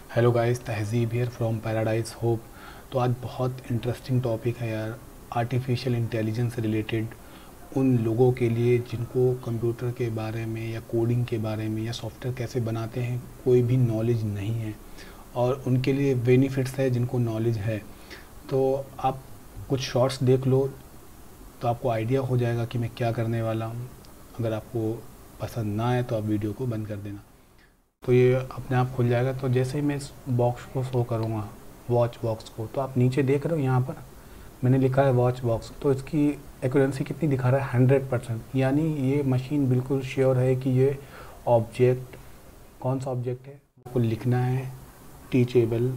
Hello guys, Tehzeeb here from Paradise Hope. तो आज बहुत इंटरेस्टिंग टॉपिक है यार, आर्टिफिशियल इंटेलिजेंस से रिलेटेड। उन लोगों के लिए जिनको कंप्यूटर के बारे में या कोडिंग के बारे में या सॉफ्टवेयर कैसे बनाते हैं कोई भी नॉलेज नहीं है, और उनके लिए बेनिफिट्स है जिनको नॉलेज है। तो आप कुछ शॉर्ट्स देख लो तो आपको आइडिया हो जाएगा कि मैं क्या करने वाला हूँ। अगर आपको पसंद ना आए तो आप वीडियो को बंद कर देना। तो ये अपने आप खुल जाएगा। तो जैसे ही मैं इस बॉक्स को शो करूँगा, वॉच बॉक्स को, तो आप नीचे देख रहे हो यहाँ पर मैंने लिखा है वॉच बॉक्स। तो इसकी एक्यूरेंसी कितनी दिखा रहा है? 100%। यानी ये मशीन बिल्कुल श्योर है कि ये ऑब्जेक्ट कौन सा ऑब्जेक्ट है। आपको लिखना है टीचेबल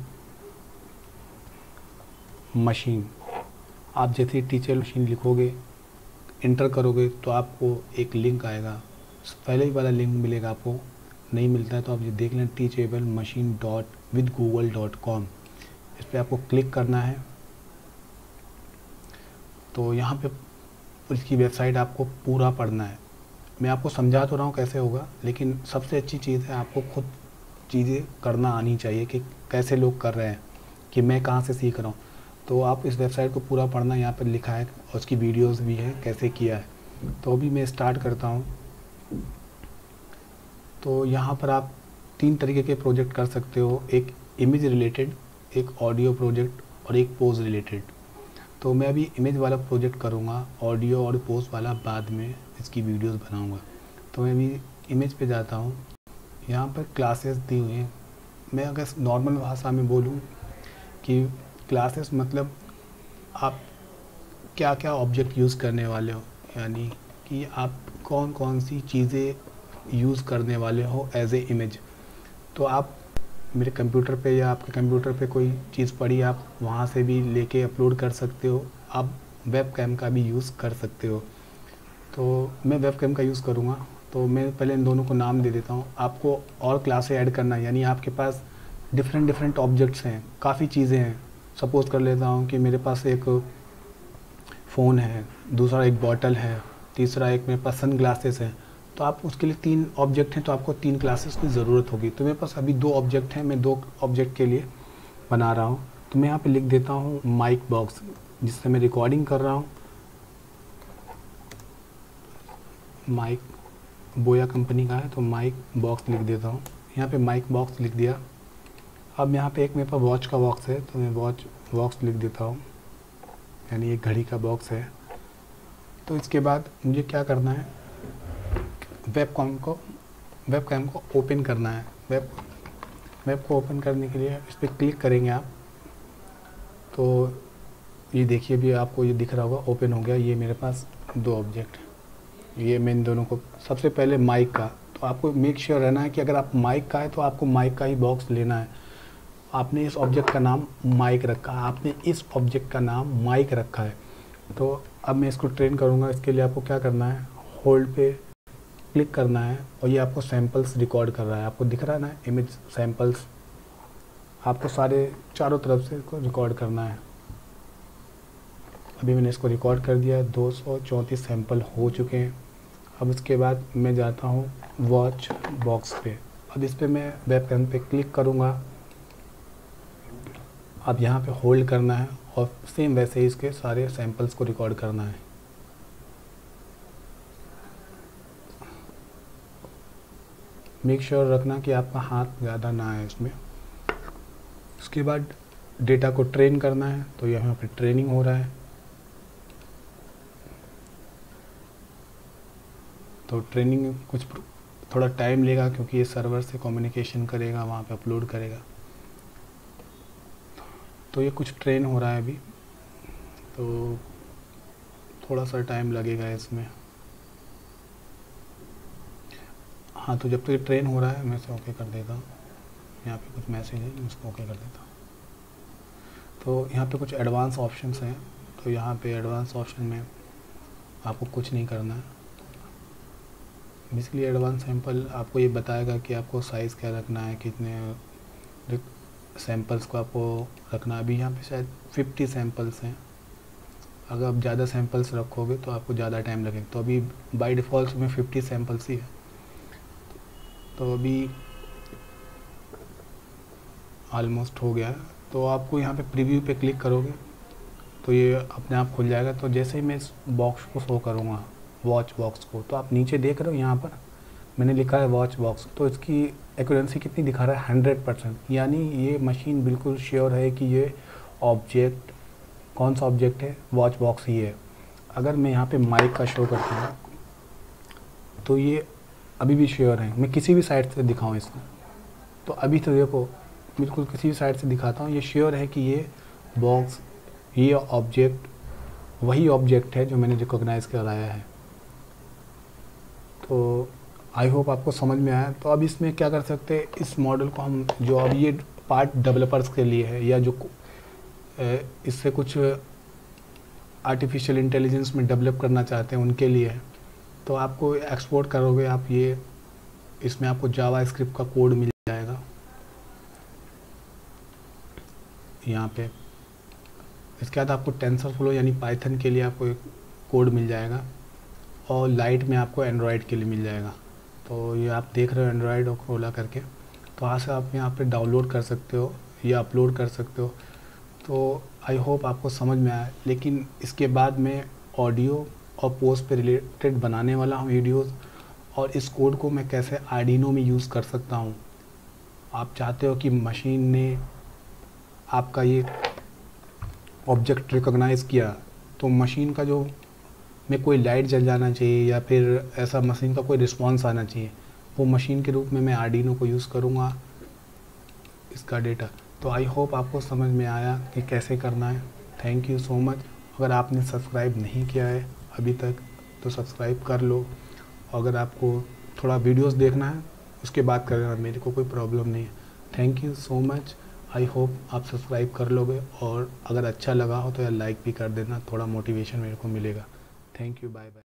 मशीन। आप जैसे ही टीचेबल मशीन लिखोगे, इंटर करोगे, तो आपको एक लिंक आएगा। पहले ही वाला लिंक मिलेगा, आपको नहीं मिलता है तो आप ये देख लें, teachable machine dot with Google dot com. इस पर आपको क्लिक करना है। तो यहाँ पे इसकी वेबसाइट आपको पूरा पढ़ना है। मैं आपको समझा तो रहा हूँ कैसे होगा, लेकिन सबसे अच्छी चीज़ है आपको खुद चीज़ें करना आनी चाहिए कि कैसे लोग कर रहे हैं, कि मैं कहाँ से सीख रहा हूँ। तो आप इस वेबसाइट को पूरा पढ़ना, यहाँ पर लिखा है और उसकी वीडियोस भी हैं कैसे किया है। तो अभी मैं स्टार्ट करता हूँ। तो यहाँ पर आप 3 तरीके के प्रोजेक्ट कर सकते हो, एक इमेज रिलेटेड, एक ऑडियो प्रोजेक्ट और एक पोज रिलेटेड। तो मैं अभी इमेज वाला प्रोजेक्ट करूँगा, ऑडियो और पोज वाला बाद में इसकी वीडियोस बनाऊँगा। तो मैं अभी इमेज पे जाता हूँ। यहाँ पर क्लासेस दी हुई हैं। मैं अगर नॉर्मल भाषा में बोलूँ कि क्लासेस मतलब आप क्या क्या ऑब्जेक्ट यूज़ करने वाले हो, यानी कि आप कौन कौन सी चीज़ें यूज़ करने वाले हो एज ए इमेज। तो आप मेरे कंप्यूटर पे या आपके कंप्यूटर पे कोई चीज़ पड़ी, आप वहाँ से भी लेके अपलोड कर सकते हो। आप वेब कैम का भी यूज़ कर सकते हो। तो मैं वेब कैम का यूज़ करूँगा। तो मैं पहले इन दोनों को नाम दे देता हूँ। आपको और क्लासें ऐड करना है, यानी आपके पास डिफरेंट ऑब्जेक्ट्स हैं, काफ़ी चीज़ें हैं। सपोज़ कर लेता हूँ कि मेरे पास एक फ़ोन है, दूसरा एक बॉटल है, तीसरा एक मेरे पास सन ग्लासेस है। तो आप उसके लिए 3 ऑब्जेक्ट हैं, तो आपको 3 क्लासेस की ज़रूरत होगी। तो मेरे पास अभी 2 ऑब्जेक्ट हैं, मैं 2 ऑब्जेक्ट के लिए बना रहा हूँ। तो मैं यहाँ पे लिख देता हूँ माइक बॉक्स, जिससे मैं रिकॉर्डिंग कर रहा हूँ। माइक बोया कंपनी का है, तो माइक बॉक्स लिख देता हूँ। यहाँ पे माइक बॉक्स लिख दिया। अब यहाँ पे एक मेरे पास वॉच का बॉक्स है, तो मैं वॉच बॉक्स लिख देता हूँ, यानी एक घड़ी का बॉक्स है। तो इसके बाद मुझे क्या करना है, वेब कैम को ओपन करना है। वेब को ओपन करने के लिए इस पर क्लिक करेंगे आप। तो ये देखिए, भी आपको ये दिख रहा होगा, ओपन हो गया। ये मेरे पास 2 ऑब्जेक्ट, ये मैं इन दोनों को, सबसे पहले माइक का। तो आपको मेक श्योर रहना है कि अगर आप माइक का है तो आपको माइक का ही बॉक्स लेना है। आपने इस ऑब्जेक्ट का नाम माइक रखा है, आपने इस ऑब्जेक्ट का नाम माइक रखा है। तो अब मैं इसको ट्रेन करूँगा। इसके लिए आपको क्या करना है, होल्ड पे क्लिक करना है, और ये आपको सैम्पल्स रिकॉर्ड कर रहा है। आपको दिख रहा है ना, इमेज सैम्पल्स। आपको सारे चारों तरफ से इसको रिकॉर्ड करना है। अभी मैंने इसको रिकॉर्ड कर दिया है, 234 सैंपल हो चुके हैं। अब इसके बाद मैं जाता हूँ वॉच बॉक्स पे। अब इस पर मैं वेब कैम पे क्लिक करूँगा। अब यहाँ पे होल्ड करना है और सेम वैसे ही इसके सारे सैंपल्स को रिकॉर्ड करना है। मेक श्योर रखना कि आपका हाथ ज़्यादा ना आए इसमें। उसके बाद डेटा को ट्रेन करना है, तो यहाँ पे ट्रेनिंग हो रहा है। तो ट्रेनिंग कुछ थोड़ा टाइम लेगा, क्योंकि ये सर्वर से कम्युनिकेशन करेगा, वहाँ पे अपलोड करेगा। तो ये कुछ ट्रेन हो रहा है अभी, तो थोड़ा सा टाइम लगेगा इसमें। हाँ, तो जब तक ये ट्रेन हो रहा है मैं इसे ओके कर देता हूँ। यहाँ पे कुछ मैसेज है, मैं इसको ओके कर देता हूँ। तो यहाँ पे कुछ एडवांस ऑप्शंस हैं। तो यहाँ पे एडवांस ऑप्शन में आपको कुछ नहीं करना है। बेसिकली एडवांस सैंपल आपको ये बताएगा कि आपको साइज़ क्या रखना है, कितने सैंपल्स को आपको रखना है। अभी यहाँ पे शायद 50 सैंपल्स हैं। अगर आप ज़्यादा सैंपल्स रखोगे तो आपको ज़्यादा टाइम लगेगा। तो अभी बाय डिफ़ॉल्ट में 50 सैंपल्स ही है। तो अभी ऑलमोस्ट हो गया है। तो आपको यहाँ पे प्रीव्यू पे क्लिक करोगे तो ये अपने आप खुल जाएगा। तो जैसे ही मैं इस बॉक्स को शो करूँगा, वॉच बॉक्स को, तो आप नीचे देख रहे हो यहाँ पर मैंने लिखा है वॉच बॉक्स। तो इसकी एक्यूरेंसी कितनी दिखा रहा है? 100%। यानी ये मशीन बिल्कुल श्योर है कि ये ऑब्जेक्ट कौन सा ऑब्जेक्ट है, वॉच बॉक्स ही है। अगर मैं यहाँ पे माइक का शो करता हूँ तो ये अभी भी श्योर है। मैं किसी भी साइड से दिखाऊँ इसको, तो अभी तो देखो बिल्कुल किसी भी साइड से दिखाता हूँ, ये श्योर है कि ये बॉक्स, ये ऑब्जेक्ट वही ऑब्जेक्ट है जो मैंने रिकॉग्नाइज़ कराया है। तो आई होप आपको समझ में आया। तो अब इसमें क्या कर सकते हैं, इस मॉडल को हम जो अब ये पार्ट डेवलपर्स के लिए है, या जो इससे कुछ आर्टिफिशियल इंटेलिजेंस में डेवलप करना चाहते हैं उनके लिए है। तो आपको एक्सपोर्ट करोगे आप, ये इसमें आपको जावा स्क्रिप्ट का कोड मिल जाएगा यहाँ पे। इसके बाद आपको टेंसरफ्लो यानी पाइथन के लिए आपको एक कोड मिल जाएगा, और लाइट में आपको एंड्रॉयड के लिए मिल जाएगा। तो ये आप देख रहे हो एंड्रॉयड और खोला करके, तो वहाँ से आप यहाँ पे डाउनलोड कर सकते हो या अपलोड कर सकते हो। तो आई होप आपको समझ में आया। लेकिन इसके बाद मैं ऑडियो और पोस्ट पे रिलेटेड बनाने वाला हूँ वीडियोस, और इस कोड को मैं कैसे आर्डिनो में यूज़ कर सकता हूँ। आप चाहते हो कि मशीन ने आपका ये ऑब्जेक्ट रिकॉग्नाइज़ किया, तो मशीन का जो में कोई लाइट जल जाना चाहिए या फिर ऐसा मशीन का कोई रिस्पांस आना चाहिए, वो मशीन के रूप में मैं आर्डिनो को यूज़ करूँगा इसका डेटा। तो आई होप आपको समझ में आया कि कैसे करना है। Thank you so much. अगर आपने सब्सक्राइब नहीं किया है अभी तक तो सब्सक्राइब कर लो। अगर आपको थोड़ा वीडियोस देखना है उसके बाद करना, मेरे को कोई प्रॉब्लम नहीं है। Thank you so much. I hope आप सब्सक्राइब कर लोगे, और अगर अच्छा लगा हो तो यार लाइक भी कर देना, थोड़ा मोटिवेशन मेरे को मिलेगा। Thank you, bye bye.